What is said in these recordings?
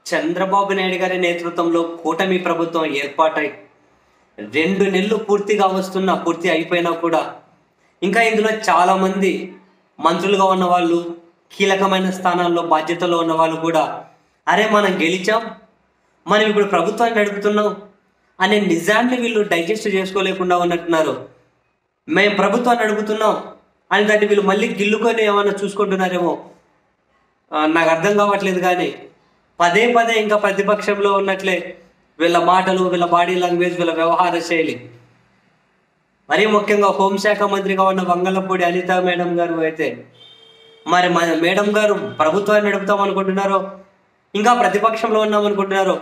చంద్రబాబు నాయుడు గారి నేతృత్వంలో కూటమి ప్రభుత్వం ఏర్పాటై 2 నెలలు పూర్తి అయిపోయినా కూడా ఇంకా ఇందులో చాలా మంది మంత్రులుగా ఉన్న వాళ్ళు, కీలకమైన స్థానాల్లో బాధ్యతలో ఉన్న వాళ్ళు కూడా అరే మనం గెలిచాం, మనం ఇప్పుడు ప్రభుత్వాన్ని నడుపుతున్నాం అనే నిజాన్ని వీళ్ళు డైజెస్ట్ చేసుకోలేకుండా ఉన్నట్టున్నారు. మేము ప్రభుత్వాన్ని నడుపుతున్నాం అని దాన్ని వీళ్ళు మళ్ళీ గిల్లుకొని ఏమన్నా చూసుకుంటున్నారేమో నాకు అర్థం కావట్లేదు. కానీ పదే ఇంకా ప్రతిపక్షంలో ఉన్నట్లే వీళ్ళ మాటలు, వీళ్ళ బాడీ లాంగ్వేజ్, వీళ్ళ వ్యవహార శైలి. మరీ ముఖ్యంగా హోంశాఖ మంత్రిగా ఉన్న వంగలపూడి అనిత మేడం గారు అయితే మరి మన మేడం గారు ప్రభుత్వాన్ని నడుపుతాం అనుకుంటున్నారో, ఇంకా ప్రతిపక్షంలో ఉన్నాం అనుకుంటున్నారో,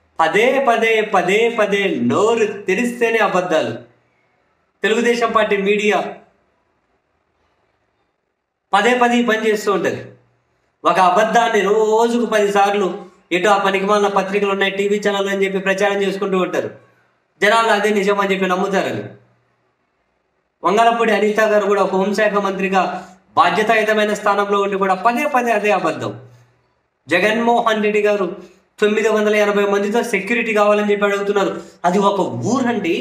పదే నోరు తెరిస్తేనే అబద్ధాలు. తెలుగుదేశం పార్టీ మీడియా పదే ఈ పని చేస్తూ ఉంటుంది. ఒక అబద్ధాన్ని రోజుకు 10 సార్లు ఎటు ఆ పనికి మాలిన పత్రికలు ఉన్నాయి, టీవీ ఛానల్ అని చెప్పి ప్రచారం చేసుకుంటూ ఉంటారు. జనాలు అదే నిజం అని చెప్పి నమ్ముతారని. వంగలపూడి అనిత గారు కూడా హోంశాఖ మంత్రిగా బాధ్యతాయుతమైన స్థానంలో ఉండి కూడా పదే అదే అబద్ధం. జగన్మోహన్ రెడ్డి గారు 980 మందితో సెక్యూరిటీ కావాలని చెప్పి అడుగుతున్నారు. అది ఒక ఊరండి,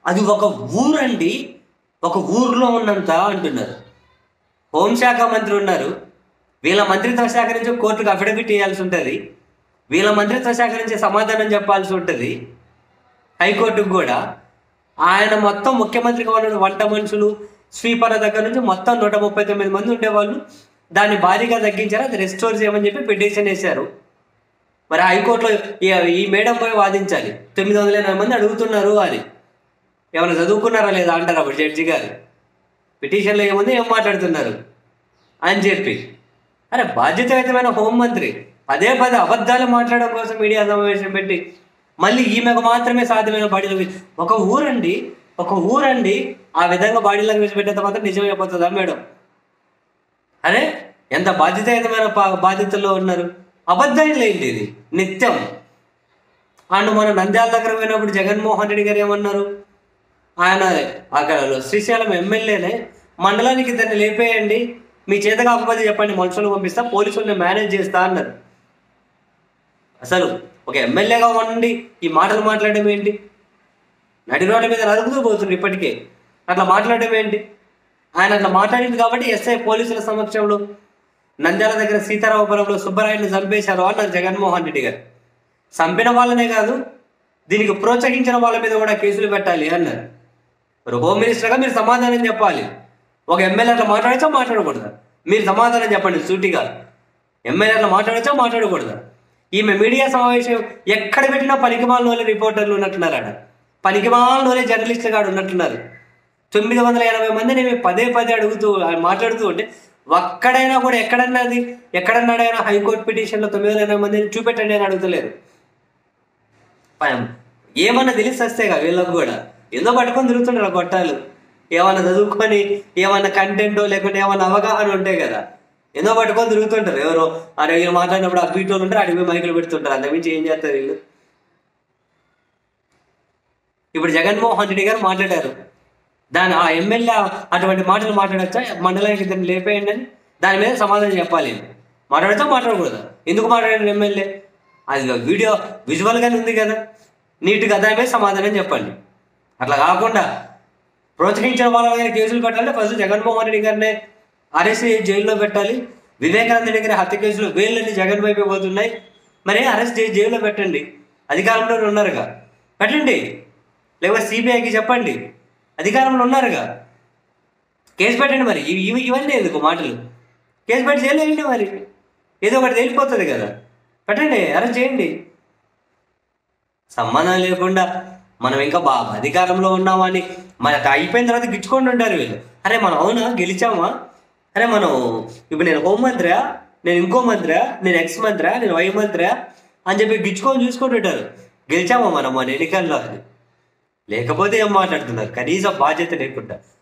ఒక ఊర్లో ఉన్నంత అంటున్నారు. హోంశాఖ మంత్రి ఉన్నారు, వీళ్ళ మంత్రిత్వ శాఖ నుంచి కోర్టుకు అఫిడవిట్ ఇవ్వాల్సి ఉంటుంది, వీళ్ళ మంత్రిత్వ శాఖ నుంచి సమాధానం చెప్పాల్సి ఉంటుంది హైకోర్టుకు కూడా. ఆయన మొత్తం ముఖ్యమంత్రిగా ఉన్న వంట మనుషులు, స్వీపర్ల దగ్గర నుంచి మొత్తం 139 మంది ఉండేవాళ్ళు. దాన్ని భారీగా తగ్గించారు, అది రెస్టోర్ చేయమని చెప్పి పిటిషన్ వేశారు. మరి హైకోర్టులో ఈ మేడం పోయి వాదించాలి. 980 మంది అడుగుతున్నారు అని. ఏమైనా చదువుకున్నారా లేదా అంటారు అప్పుడు జడ్జి గారు. పిటిషన్లో ఏముంది, ఏం మాట్లాడుతున్నారు అని చెప్పి. అరే బాధ్యతాయుతమైన హోంమంత్రి పదే అబద్ధాలు మాట్లాడడం కోసం మీడియా సమావేశం పెట్టి మళ్ళీ ఈమెకు మాత్రమే సాధ్యమైన బాడీ లాంగ్వేజ్. ఒక ఊరండి ఆ విధంగా బాడీ లాంగ్వేజ్ పెట్టేంత మాత్రం నిజమైపోతుందా మేడం? అరే ఎంత బాధ్యతాయుతమైన బాధ్యతల్లో ఉన్నారు. అబద్ధాలు లేండి ఇది నిత్యం. అండ్ మన నంద్యాల దగ్గర పోయినప్పుడు జగన్మోహన్ రెడ్డి గారు ఏమన్నారు, ఆయన అక్కడ శ్రీశైలం ఎమ్మెల్యేనే మండలానికి దాన్ని లేపేయండి, మీ చేత కాకపోతే చెప్పండి, మనుషులు పంపిస్తా, పోలీసుల్ని మేనేజ్ చేస్తా అన్నారు. అసలు ఒక ఎమ్మెల్యేగా ఉండి ఈ మాటలు మాట్లాడడం ఏంటి? నడి రోడ్ల మీద నరుకుతూ పోతుంది ఇప్పటికే. అట్లా మాట్లాడడం ఏంటి? ఆయన అట్లా మాట్లాడింది కాబట్టి ఎస్ఐ పోలీసుల సమక్షంలో నంద్యాల దగ్గర సీతారామపురంలో సుబ్బరాయుడిని చంపేశారు అన్నారు జగన్మోహన్ రెడ్డి గారు. చంపిన వాళ్ళనే కాదు, దీనికి ప్రోత్సహించిన వాళ్ళ మీద కూడా కేసులు పెట్టాలి అన్నారు. మరి హోమ్ మినిస్టర్గా మీరు సమాధానం చెప్పాలి. ఒక ఎమ్మెల్యే అట్లా మాట్లాడచ్చా, మాట్లాడకూడదా? మీరు సమాధానం చెప్పండి సూటిగా. ఎమ్మెల్యే అట్లా మాట్లాడచ్చా, మాట్లాడకూడదా? ఈమె మీడియా సమావేశం ఎక్కడ పెట్టినా పనికిమాలలోనే రిపోర్టర్లు ఉన్నట్టున్నారు, ఆడ పనికిమాలలోనే జర్నలిస్టులు కాడు ఉన్నట్టున్నారు. 980 మందిని మేము పదే అడుగుతూ మాట్లాడుతూ ఉంటే ఒక్కడైనా కూడా ఎక్కడన్నాడైనా హైకోర్టు పిటిషన్లో 980 మందిని చూపెట్టండి అని అడుగుతలేరు. ఏమన్నా తెలిసి వస్తేగా వీళ్ళకు కూడా ఏదో పట్టుకొని తిరుగుతుంటారు గొట్టాలు. ఏమన్నా చదువుకొని ఏమన్నా కంటెంటో లేకుంటే ఏమన్నా అవగాహన ఉంటే కదా, ఏదో పట్టుకొని తిరుగుతుంటారు. ఎవరో అరే వీళ్ళు మాట్లాడినప్పుడు ఆ పీటోలు ఉంటారు, అడిగి మైకులు పెడుతుంటారు. అంతకుమించి ఏం చేస్తారు వీళ్ళు? ఇప్పుడు జగన్మోహన్ రెడ్డి గారు మాట్లాడారు, ఆ ఎమ్మెల్యే అటువంటి మాటలు మాట్లాడచ్చా, మండలానికి దాన్ని లేపేయండి అని దాని మీద సమాధానం చెప్పాలి. మాట్లాడచ్చా, మాట్లాడకూడదా? ఎందుకు మాట్లాడండి ఎమ్మెల్యే? అది వీడియో విజువల్గానే ఉంది కదా, నీట్గా దాని మీద సమాధానం చెప్పండి. అట్లా కాకుండా ప్రోత్సహించిన వాళ్ళ మీద కేసులు పెట్టాలంటే ఫస్ట్ జగన్మోహన్ రెడ్డి గారినే అరెస్ట్ చేసి జైల్లో పెట్టాలి. వివేకానంద రెడ్డి గారి హత్య కేసులు వేళ్ళని జగన్ వైపు పోతున్నాయి, మరి అరెస్ట్ చేసి జైల్లో పెట్టండి. అధికారంలో ఉన్నారుగా, పెట్టండి. లేకపోతే సిబిఐకి చెప్పండి, అధికారంలో ఉన్నారుగా, కేసు పెట్టండి. మరి ఇవన్నీ ఎందుకు మాటలు? కేసు పెట్టి జైలు వేయండి, మరి ఏదో ఒకటి తేలిపోతుంది కదా, పెట్టండి, అరెస్ట్ చేయండి. సంబంధం లేకుండా మనం ఇంకా అధికారంలో ఉన్నామని మనకు అయిపోయిన తర్వాత గిచ్చుకొని ఉంటారు వీళ్ళు. అరే మనం అవునా గెలిచామా, అరే మనం ఇప్పుడు నేను హోంమంత్రియా, నేను ఇంకో మంత్రియా, నేను ఎక్స్ మంత్రియా, నేను వై మంత్రియా అని చెప్పి గిచ్చుకొని చూసుకుంటుంటారు. గెలిచామా మనం మన ఎన్నికల్లో అని? లేకపోతే ఏం మాట్లాడుతున్నారు? కనీసం బాధ్యత లేకుండా.